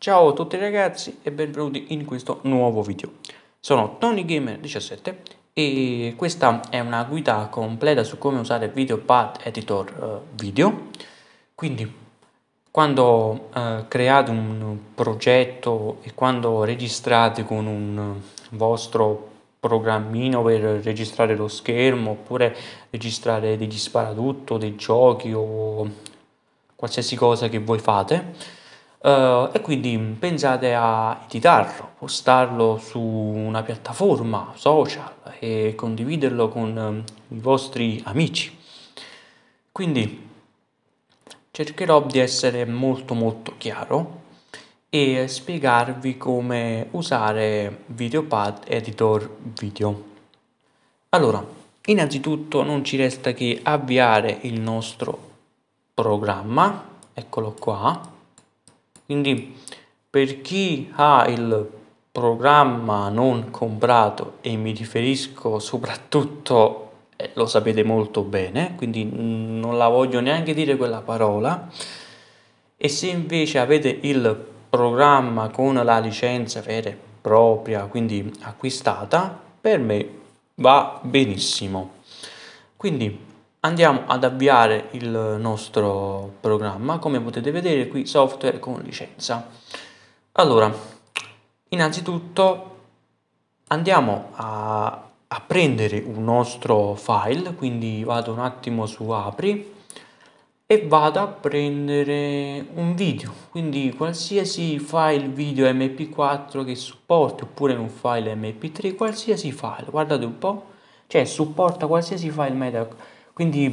Ciao a tutti ragazzi e benvenuti in questo nuovo video. Sono TonyGamer17 e questa è una guida completa su come usare VideoPad Editor video. Quindi quando create un progetto e quando registrate con un vostro programmino per registrare lo schermo oppure registrare degli sparatutto, dei giochi o qualsiasi cosa che voi fate, e quindi pensate a editarlo, postarlo su una piattaforma social e condividerlo con i vostri amici. Quindi cercherò di essere molto chiaro e spiegarvi come usare VideoPad Editor Video. Allora, innanzitutto non ci resta che avviare il nostro programma, eccolo qua. Quindi per chi ha il programma non comprato, e mi riferisco soprattutto, lo sapete molto bene, quindi non la voglio neanche dire quella parola, e se invece avete il programma con la licenza vera e propria, quindi acquistata, per me va benissimo. Quindi andiamo ad avviare il nostro programma. Come potete vedere qui, software con licenza. Allora, innanzitutto andiamo a prendere un nostro file, quindi vado un attimo su apri e vado a prendere un video, quindi qualsiasi file video mp4 che supporti, oppure un file mp3, qualsiasi file, guardate un po', cioè supporta qualsiasi file media, quindi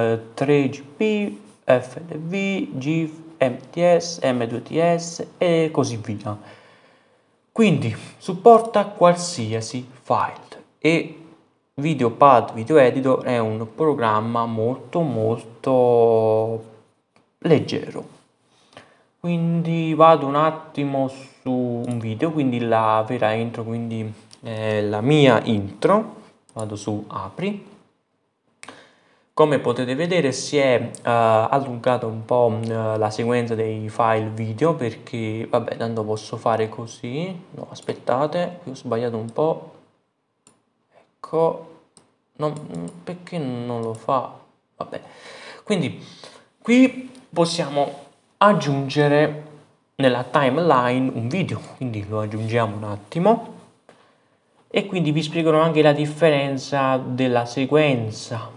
3GP, FLV, GIF, MTS, M2TS e così via. Quindi supporta qualsiasi file e VideoPad Video Editor è un programma molto leggero. Quindi vado un attimo su un video, quindi la vera intro, quindi la mia intro, vado su apri. Come potete vedere si è allungata un po' la sequenza dei file video, perché vabbè, tanto posso fare così. No, aspettate, qui ho sbagliato un po'. Ecco, perché non lo fa? Vabbè, quindi qui possiamo aggiungere nella timeline un video, quindi lo aggiungiamo un attimo e quindi vi spiegherò anche la differenza della sequenza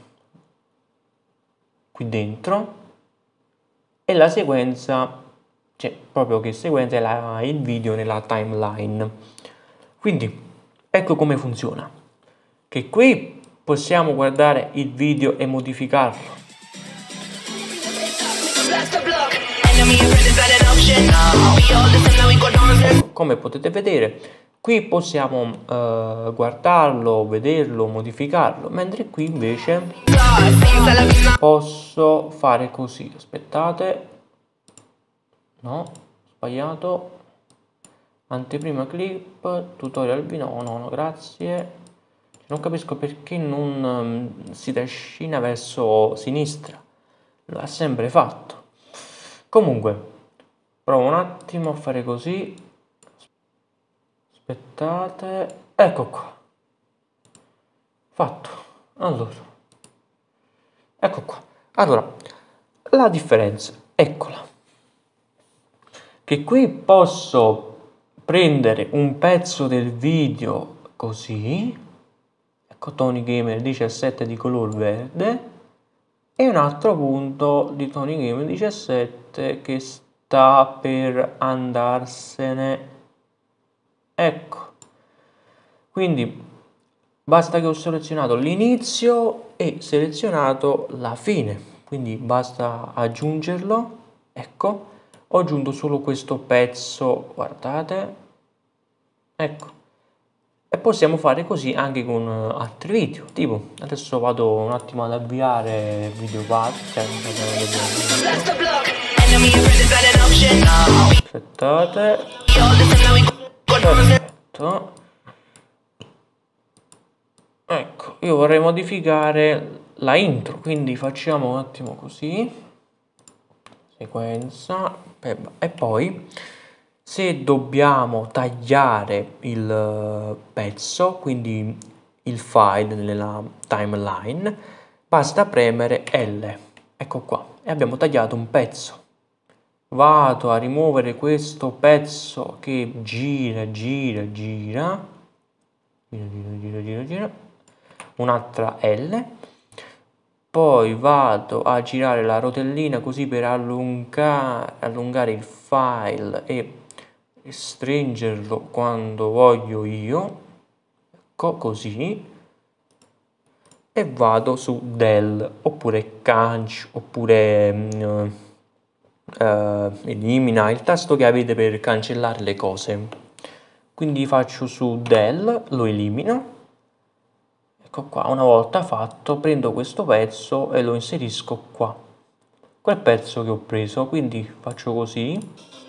qui dentro e la sequenza, cioè proprio che sequenza è il video nella timeline. Quindi ecco come funziona, che qui possiamo guardare il video e modificarlo. Come potete vedere, qui possiamo guardarlo, vederlo, modificarlo, mentre qui invece posso fare così. Aspettate, no, sbagliato. Anteprima clip, tutorial video, no, grazie. Non capisco perché non si trascina verso sinistra, lo ha sempre fatto. Comunque provo un attimo a fare così, aspettate, ecco qua, fatto. Allora, ecco qua. Allora, la differenza, eccola, che qui posso prendere un pezzo del video così, ecco, TonyGamer17 di color verde e un altro punto di TonyGamer17 che sta per andarsene, ecco. Quindi basta che ho selezionato l'inizio e selezionato la fine, quindi basta aggiungerlo, ecco. Ho aggiunto solo questo pezzo, guardate, ecco. E possiamo fare così anche con altri video, tipo adesso vado un attimo ad avviare VideoPad, aspettate, perfetto. Ecco, io vorrei modificare la intro, quindi facciamo un attimo così, sequenza, e poi Se dobbiamo tagliare il pezzo, quindi il file nella timeline, basta premere L. Ecco qua, e abbiamo tagliato un pezzo. Vado a rimuovere questo pezzo che gira, un'altra L. Poi vado a girare la rotellina così per allungare il file e stringerlo quando voglio io, ecco così, e vado su del oppure cancel oppure elimina, il tasto che avete per cancellare le cose. Quindi faccio su del, lo elimino. Ecco qua, una volta fatto prendo questo pezzo e lo inserisco qua, quel pezzo che ho preso, quindi faccio così.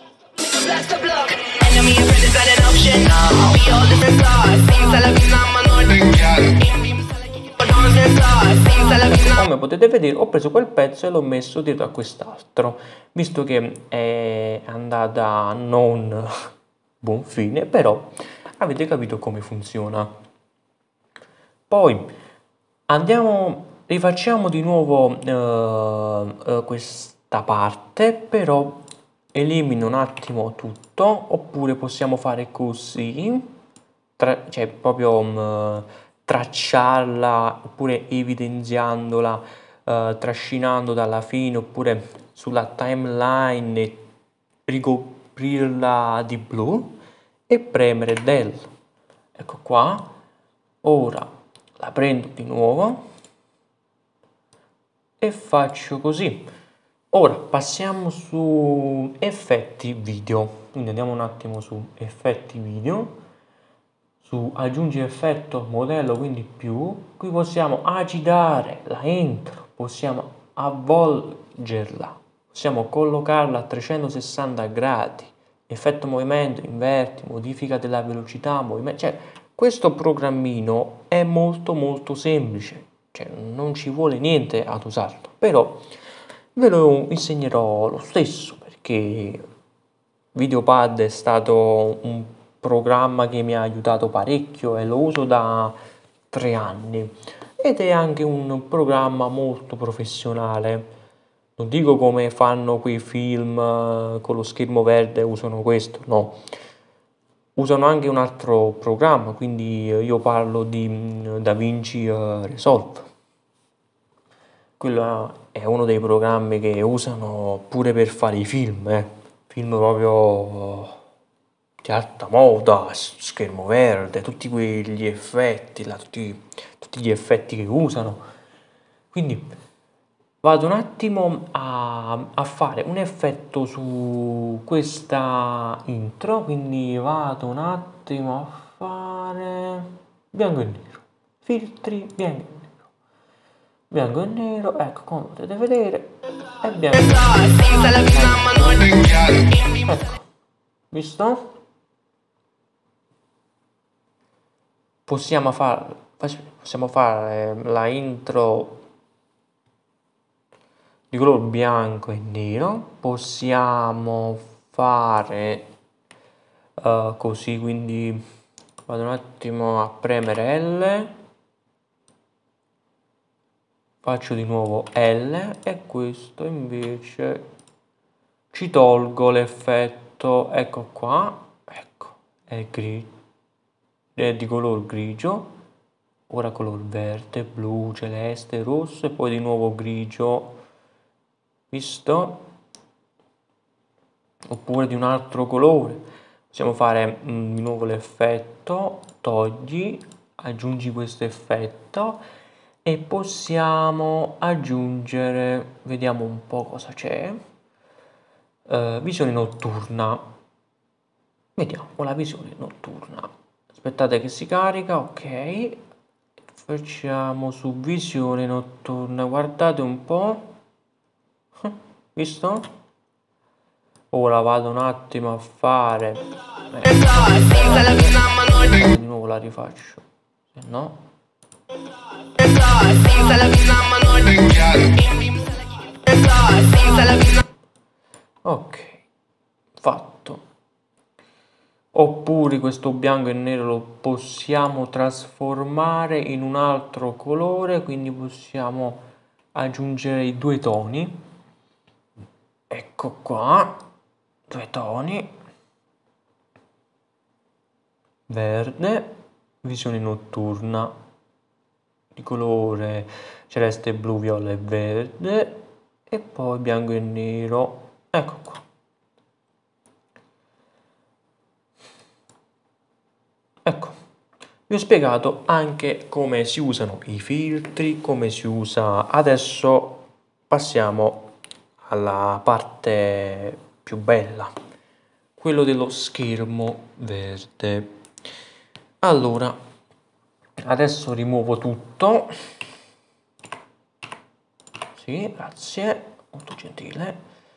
Come potete vedere ho preso quel pezzo e l'ho messo dietro a quest'altro, visto che è andata a non buon fine, però avete capito come funziona. Poi rifacciamo di nuovo questa parte, però elimino un attimo tutto, oppure possiamo fare così, cioè proprio tracciarla, oppure evidenziandola, trascinando dalla fine, oppure sulla timeline e ricoprirla di blu e premere del. Ecco qua, ora la prendo di nuovo e faccio così. Ora passiamo su effetti video, quindi andiamo un attimo su effetti video, su aggiungi effetto modello, quindi più, qui possiamo agitare la intro, possiamo avvolgerla, possiamo collocarla a 360 gradi, effetto movimento, inverti, modifica della velocità, movimento, cioè questo programmino è molto semplice, cioè non ci vuole niente ad usarlo, però ve lo insegnerò lo stesso perché Videopad è stato un programma che mi ha aiutato parecchio e lo uso da 3 anni ed è anche un programma molto professionale. Non dico come fanno quei film con lo schermo verde, usano questo, no. Usano anche un altro programma, quindi io parlo di DaVinci Resolve. Quello è uno dei programmi che usano pure per fare i film, film proprio di alta moda, schermo verde, tutti quegli effetti, tutti gli effetti che usano. Quindi vado un attimo a fare un effetto su questa intro, quindi vado un attimo a fare bianco e nero, filtri bianco e nero, ecco come potete vedere è bianco e nero. Ecco, visto? Possiamo fare la intro di colore bianco e nero, possiamo fare così, quindi vado un attimo a premere L, faccio di nuovo L e questo invece ci tolgo l'effetto, ecco qua, ecco, è di color grigio, ora color verde, blu, celeste, rosso e poi di nuovo grigio, visto? Oppure di un altro colore. Possiamo fare di nuovo l'effetto, togli, aggiungi questo effetto e possiamo aggiungere, vediamo un po' cosa c'è, visione notturna. Vediamo la visione notturna. Aspettate che si carica, ok. Facciamo su visione notturna, guardate un po'. Visto? Ora vado un attimo a fare di nuovo la rifaccio, se no ok, fatto. oppure questo bianco e nero lo possiamo trasformare in un altro colore, quindi possiamo aggiungere i due toni. Ecco qua, due toni, verde, visione notturna di colore celeste, blu, viola e verde, e poi bianco e nero. Ecco qua. Ecco, vi ho spiegato anche come si usano i filtri, come si usa. Adesso passiamo alla parte più bella, quello dello schermo verde. Allora, adesso rimuovo tutto. Sì, grazie, molto gentile.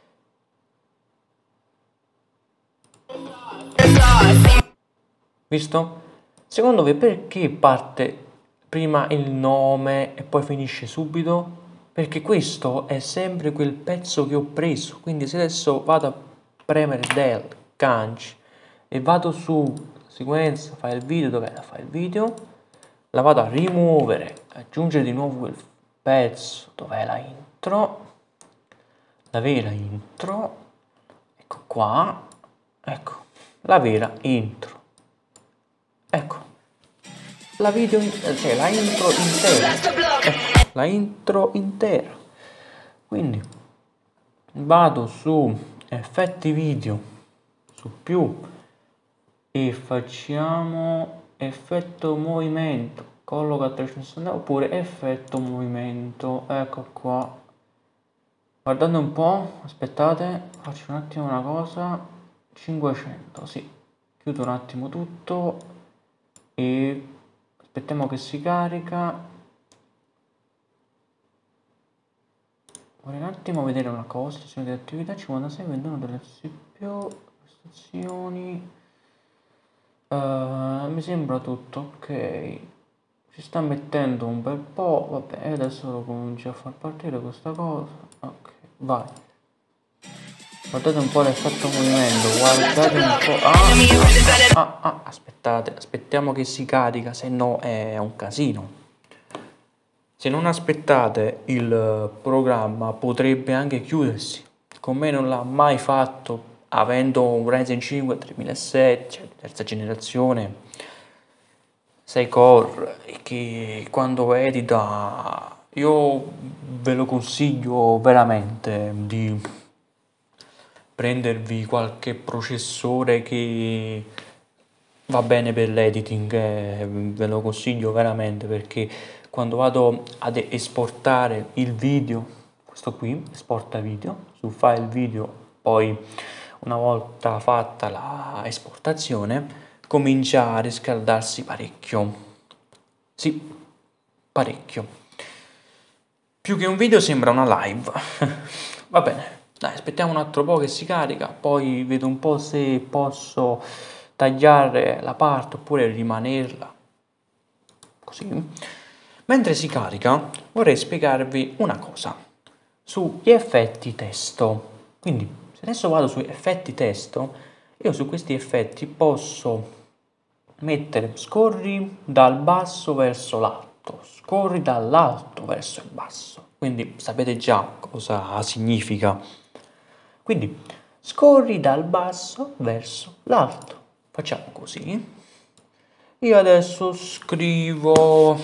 Visto? Secondo voi perché parte prima il nome e poi finisce subito? Perché questo è sempre quel pezzo che ho preso, quindi se adesso vado a premere del gancio e vado su sequenza file video, dov'è la file video, la vado a rimuovere, aggiungere di nuovo quel pezzo, dov'è la intro, la vera intro, ecco qua, ecco, la vera intro, ecco, la video, cioè la intro intera, ecco, la intro intera. Quindi vado su effetti video, su più, e facciamo effetto movimento, colloca a 360 oppure effetto movimento. Ecco qua, guardate un po', aspettate, faccio un attimo una cosa, 500, sì, chiudo un attimo tutto e aspettiamo che si carica. Vorrei un attimo vedere una cosa, sessione di attività 56, 21 delle più prestazioni, mi sembra tutto ok, si sta mettendo un bel po', vabbè, adesso lo comincio a far partire questa cosa, ok, vai. Guardate un po' l'effetto movimento, guardate un po', aspettate, aspettiamo che si carica, se no è un casino. Se non aspettate il programma potrebbe anche chiudersi, con me non l'ha mai fatto, avendo un Ryzen 5 3007, cioè terza generazione, 6 core, che quando edita io ve lo consiglio veramente di prendervi qualche processore che va bene per l'editing, ve lo consiglio veramente, perché quando vado ad esportare il video, questo qui esporta video su file video, poi una volta fatta la esportazione comincia a riscaldarsi parecchio, sì, parecchio, più che un video sembra una live. Va bene, dai, aspettiamo un altro po' che si carica, poi vedo un po' se posso tagliare la parte oppure rimanerla così. Mentre si carica vorrei spiegarvi una cosa sugli effetti testo. Quindi se adesso vado su effetti testo, io su questi effetti posso mettere scorri dal basso verso l'alto, scorri dall'alto verso il basso, quindi sapete già cosa significa. Quindi scorri dal basso verso l'alto, facciamo così. Io adesso scrivo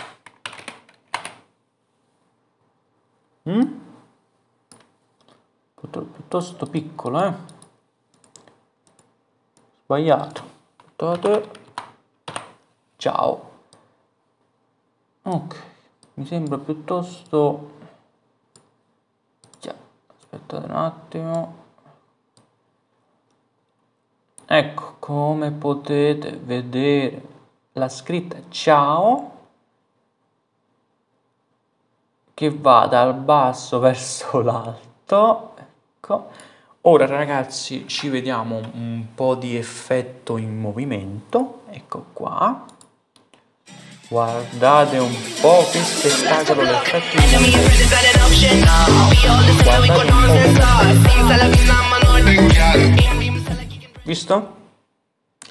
piuttosto piccolo, sbagliato, aspettate, ciao, ok, mi sembra piuttosto, già, aspettate un attimo, ecco, come potete vedere la scritta ciao che va dal basso verso l'alto, ecco. Ora ragazzi ci vediamo un po' di effetto in movimento, ecco qua, guardate un po' che spettacolo l'effetto in movimento, guardate un po', visto?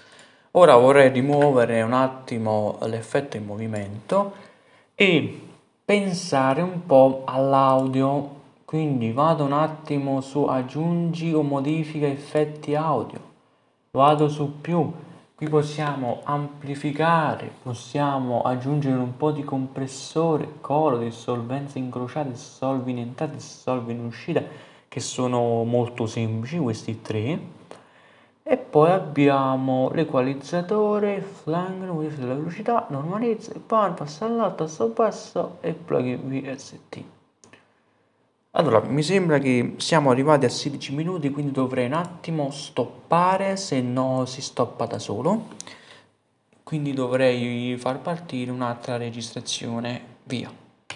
Ora vorrei rimuovere un attimo l'effetto in movimento e pensare un po' all'audio, quindi vado un attimo su aggiungi o modifica effetti audio, vado su più, qui possiamo amplificare, possiamo aggiungere un po' di compressore, coro, dissolvenza incrociata, dissolvi in entrata, dissolvi in uscita, che sono molto semplici questi tre. E poi abbiamo l'equalizzatore, flank, modifica della velocità, normalizza, il pan, passa all'alto, tasto basso e plugin VST. Allora, mi sembra che siamo arrivati a 16 minuti, quindi dovrei un attimo stoppare, se no si stoppa da solo. Quindi dovrei far partire un'altra registrazione, via.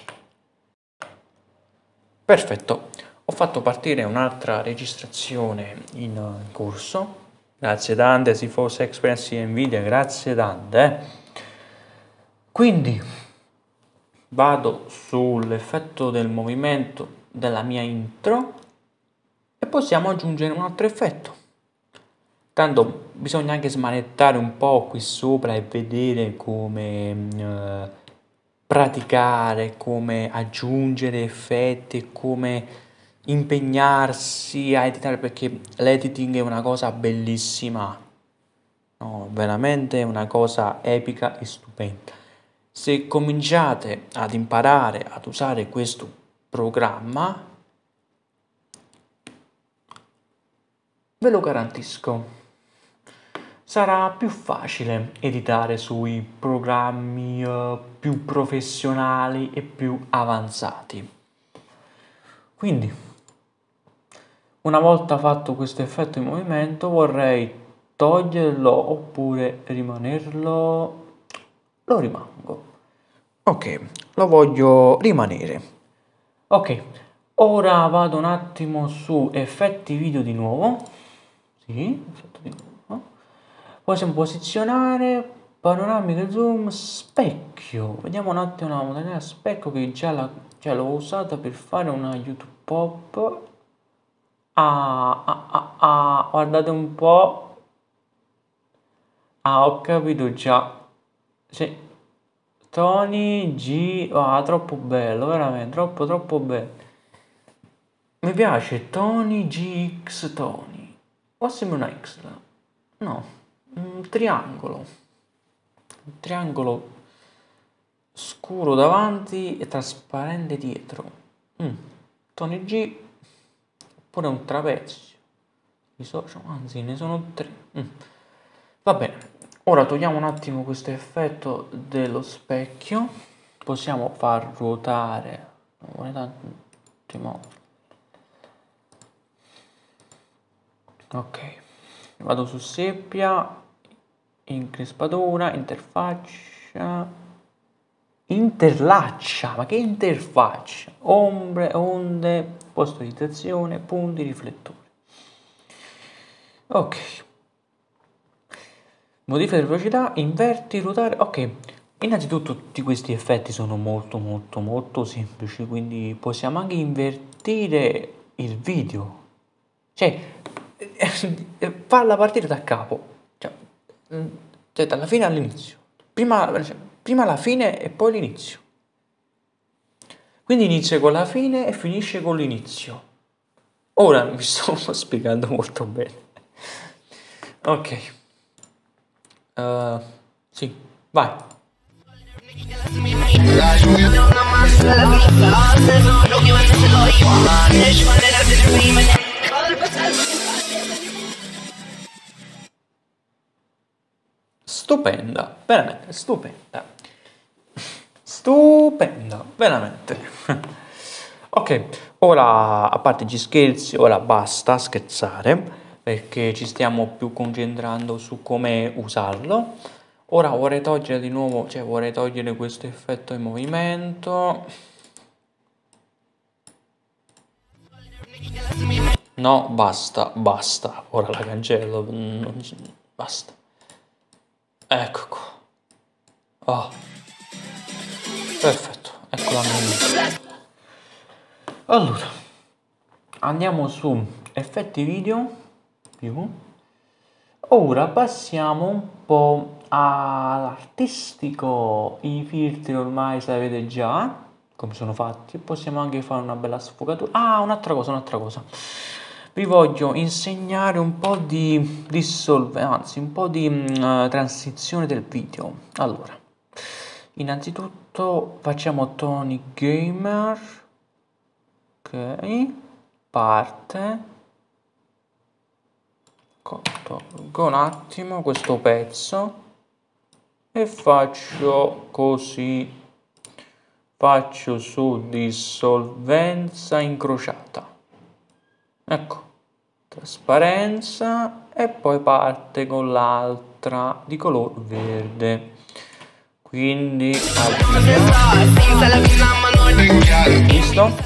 Perfetto, ho fatto partire un'altra registrazione in corso. Grazie tante, GeForce Experience Nvidia, grazie tante. Quindi vado sull'effetto del movimento della mia intro e possiamo aggiungere un altro effetto. Tanto bisogna anche smanettare un po' qui sopra e vedere come praticare, come aggiungere effetti, come impegnarsi a editare, perché l'editing è una cosa bellissima, no, veramente una cosa epica e stupenda. Se cominciate ad imparare ad usare questo programma, ve lo garantisco, sarà più facile editare sui programmi più professionali e più avanzati. Quindi, una volta fatto questo effetto in movimento, vorrei toglierlo oppure rimanerlo. Lo rimango. Ok, lo voglio rimanere. Ok, ora vado un attimo su effetti video di nuovo. Sì, effetto di nuovo. Possiamo posizionare, panoramica, zoom, specchio. Vediamo un attimo la modalità specchio che già l'ho usata per fare una YouTube pop. Guardate un po'. Ho capito già. Sì. Tony G. Troppo bello, veramente, troppo bello. Mi piace Tony GX Tony. O sembra una X? No, un triangolo. Un triangolo scuro davanti e trasparente dietro. Tony G. Oppure un trapezio. Anzi, ne sono tre. Va bene. Ora togliamo un attimo questo effetto dello specchio. Possiamo far ruotare. Non vuole tanto. Ok, vado su seppia, increspatura, interfaccia, interlaccia, ma che interfaccia? Ombre, onde, posterizzazione, punti, riflettori. Ok, modifica di velocità, inverti, ruotare. Ok, innanzitutto tutti questi effetti sono molto semplici, quindi possiamo anche invertire il video, cioè farla partire da capo, cioè dalla fine all'inizio, prima la fine e poi l'inizio, quindi inizia con la fine e finisce con l'inizio. Ora mi sto spiegando molto bene. Ok, sì, vai. Stupenda, veramente stupenda. Stupenda, veramente. Ok, ora a parte gli scherzi, ora basta scherzare perché ci stiamo più concentrando su come usarlo. Ora vorrei togliere di nuovo, cioè vorrei togliere questo effetto in movimento. No, basta. Ora la cancello. Basta. Ecco qua. Oh, perfetto. Ecco la mia. Allora, andiamo su effetti video più. Ora passiamo un po' all'artistico. I filtri ormai sapete già come sono fatti. Possiamo anche fare una bella sfogatura. Ah, un'altra cosa. Vi voglio insegnare un po' di dissolve, anzi un po' di transizione del video. Allora, innanzitutto facciamo Tony Gamer. Ok, parte. Tolgo un attimo questo pezzo e faccio così, faccio su dissolvenza incrociata, ecco, trasparenza e poi parte con l'altra di color verde, quindi visto?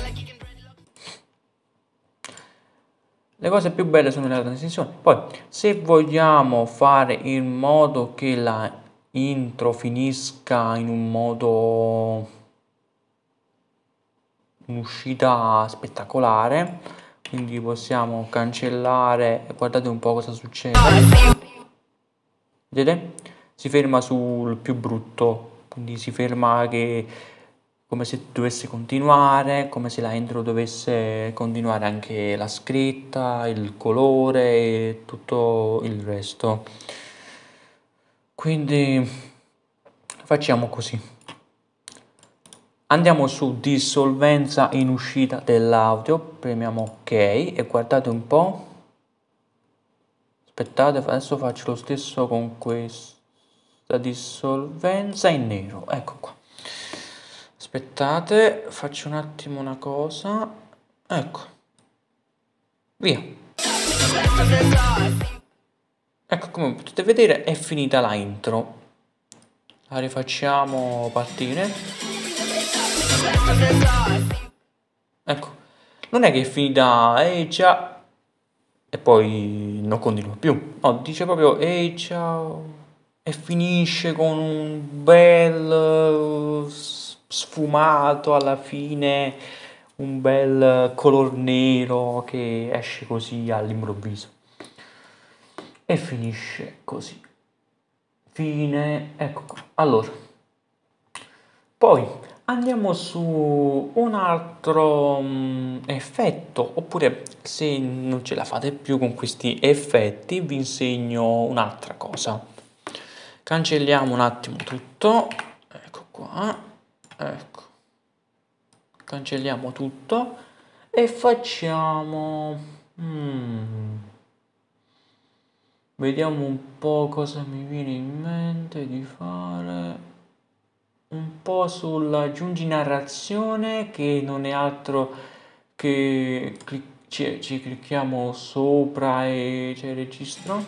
Le cose più belle sono le transizioni. Poi, se vogliamo fare in modo che la intro finisca in un modo, un'uscita spettacolare, quindi possiamo cancellare, guardate un po' cosa succede. Vedete? Si ferma sul più brutto, quindi si ferma che come se dovesse continuare, come se la intro dovesse continuare anche la scritta, il colore e tutto il resto. Quindi facciamo così. Andiamo su dissolvenza in uscita dell'audio, premiamo ok e guardate un po'. Aspettate, adesso faccio lo stesso con questa dissolvenza in nero, ecco qua. Aspettate, faccio un attimo una cosa, ecco, via. Ecco, come potete vedere è finita la intro. La rifacciamo partire. Ecco, non è che è finita, già, e poi non continua più. No, dice proprio, ciao, e finisce con un bel sfumato alla fine, un bel color nero che esce così all'improvviso. E finisce così. Fine, ecco qua. Allora, poi andiamo su un altro effetto, oppure se non ce la fate più con questi effetti, vi insegno un'altra cosa. Cancelliamo un attimo tutto, ecco qua, ecco. Cancelliamo tutto e facciamo... vediamo un po' cosa mi viene in mente di fare. Un po' sull'aggiungi narrazione, che non è altro che ci clicchiamo sopra e c'è il registro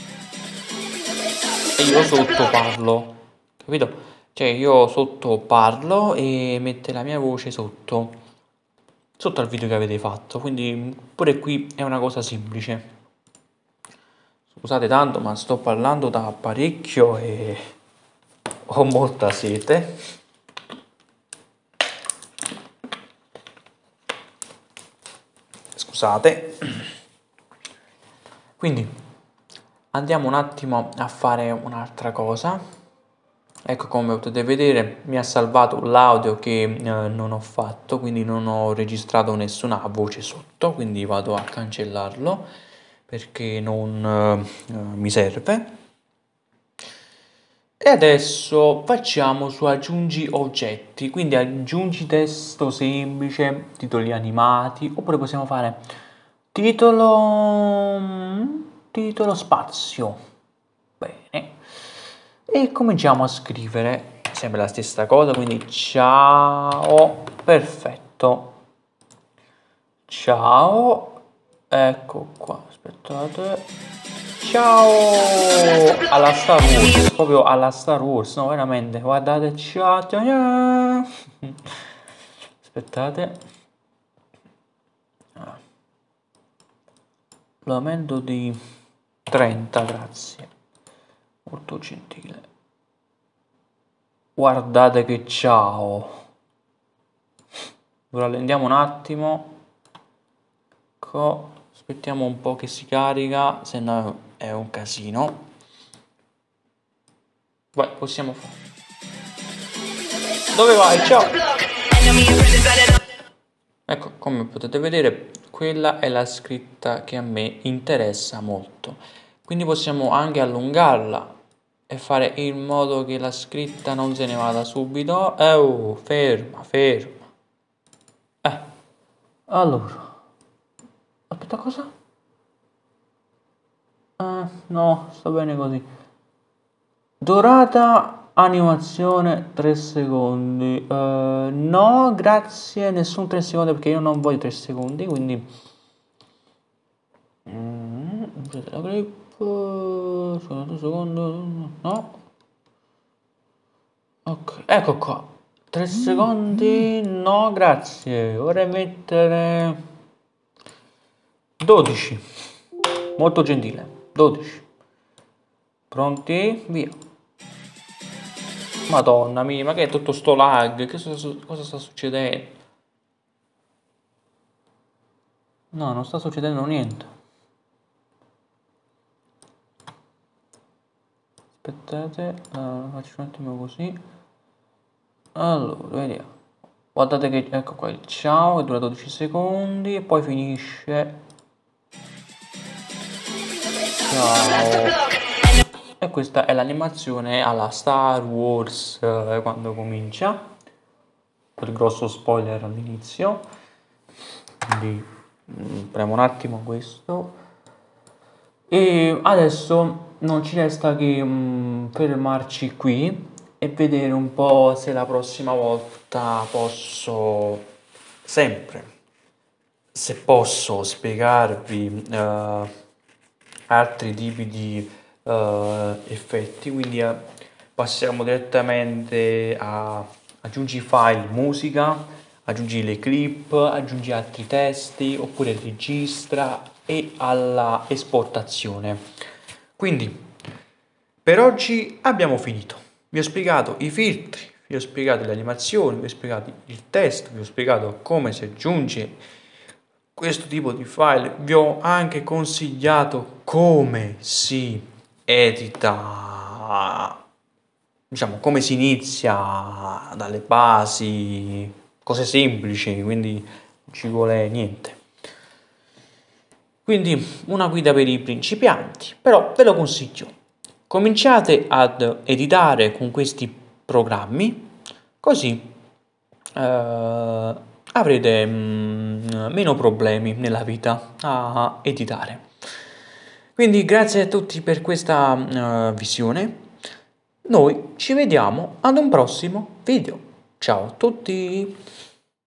e io sotto parlo, capito? Cioè io sotto parlo e mette la mia voce sotto al video che avete fatto, quindi pure qui è una cosa semplice. Scusate tanto, ma sto parlando da parecchio e ho molta sete. Scusate. Quindi andiamo un attimo a fare un'altra cosa. Ecco, come potete vedere mi ha salvato l'audio che non ho fatto, quindi non ho registrato nessuna voce sotto, quindi vado a cancellarlo perché non mi serve. E adesso facciamo su aggiungi oggetti, quindi aggiungi testo semplice, titoli animati, oppure possiamo fare titolo spazio. Bene. E cominciamo a scrivere sempre la stessa cosa, quindi ciao, perfetto. Ciao, ecco qua, aspettate. Ciao alla Star Wars, proprio alla Star Wars, no, veramente, guardate, ciao, ciao, ciao. Aspettate. L'aumento di 30, grazie, molto gentile. Guardate che ciao. Lo rallentiamo un attimo. Ecco, aspettiamo un po' che si carica, se no è un casino. Vai, possiamo fare. Dove vai? Ciao! Ecco, come potete vedere, quella è la scritta che a me interessa molto. Quindi possiamo anche allungarla e fare in modo che la scritta non se ne vada subito. Oh, ferma, ferma. Allora, aspetta, cosa? No, sta bene così. Durata animazione 3 secondi. No, grazie, nessun 3 secondi perché io non voglio 3 secondi, quindi la clip, secondo, secondo, no. Ok, ecco qua. 3 secondi, no, grazie. Vorrei mettere 12. Molto gentile. 12. Pronti? Via. Madonna mia, ma che è tutto sto lag? Cosa sta succedendo? No, non sta succedendo niente. Aspettate, faccio un attimo così. Allora, vediamo. Guardate che, ecco qua il ciao, che dura 12 secondi e poi finisce. Ciao. E questa è l'animazione alla Star Wars quando comincia. Il grosso spoiler all'inizio. Quindi premo un attimo questo. E adesso non ci resta che fermarci qui e vedere un po' se la prossima volta posso sempre, se posso spiegarvi altri tipi di effetti, quindi passiamo direttamente a aggiungi file musica, aggiungi le clip, aggiungi altri testi oppure registra e alla esportazione. Quindi per oggi abbiamo finito. Vi ho spiegato i filtri, vi ho spiegato le animazioni, vi ho spiegato il testo, vi ho spiegato come si aggiunge questo tipo di file, vi ho anche consigliato come si edita, diciamo come si inizia dalle basi, cose semplici, quindi non ci vuole niente. Quindi una guida per i principianti, però ve lo consiglio. Cominciate ad editare con questi programmi, così avrete meno problemi nella vita a editare. Quindi grazie a tutti per questa visione. Noi ci vediamo ad un prossimo video. Ciao a tutti!